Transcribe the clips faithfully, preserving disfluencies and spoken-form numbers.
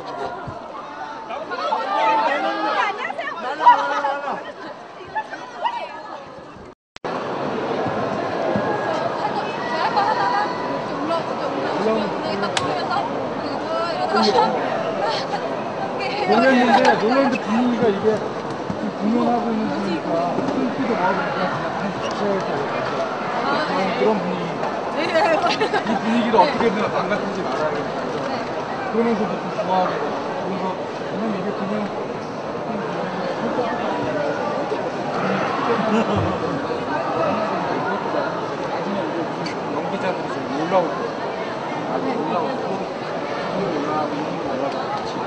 놀랐는데, 놀랐는데 분위기가 이게 분홍하고 있는 분위기가 숨기도 먹으니까 그냥 그런 분위기. 이 분위기를 어떻게든 망가뜨리지 말아야 되니까. 그러면서도 좀 좋아하고. 그래서 그냥 이게 그냥 나중에 연기자들이 좀 올라올 거예요. 나중에 올라올 거예요. 올라가고 있는 거 올라가고 같이.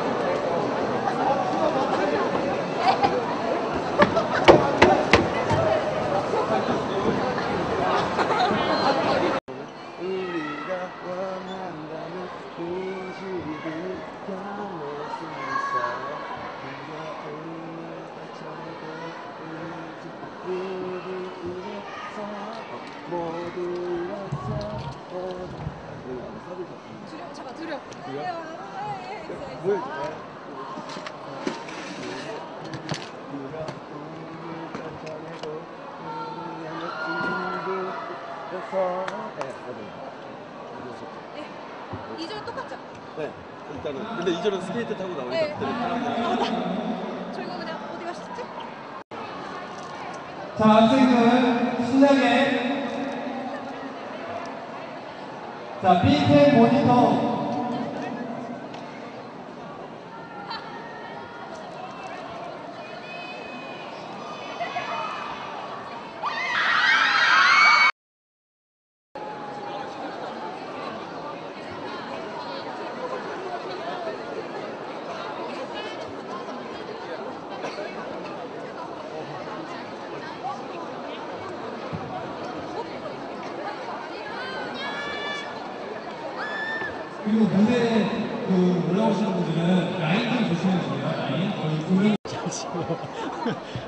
우리가 원한다는 의지를 견낼 수 있어. 두려, 잠깐 두려. 뭘? 이 절 똑같죠? 네, 일단은. 근데 이 절은 스케이트 타고 나오니까 네. 그때는 편하게. 저희가 그냥 어디 가셨지? 자, 학생들 신나게. 자, 비텐 모니터. 그리고 무대에 그 올라오시는 분들은 라인 좀 조심해 주세요. 라인 거의 보면